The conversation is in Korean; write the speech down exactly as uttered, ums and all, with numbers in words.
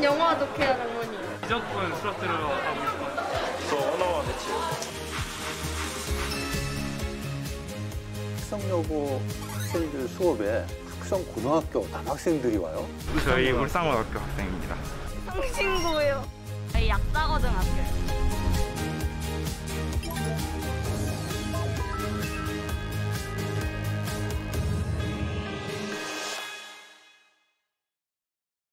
저는 영화 독해야 장모님. 무조건 수업 들어가고 싶어요. 저 언어와 매치. 특성여고 학생들 수업에 특성 고등학교 남학생들이 와요? 저희 울산고등학교 학생입니다. 성신고요. 저희 약사고등학교요.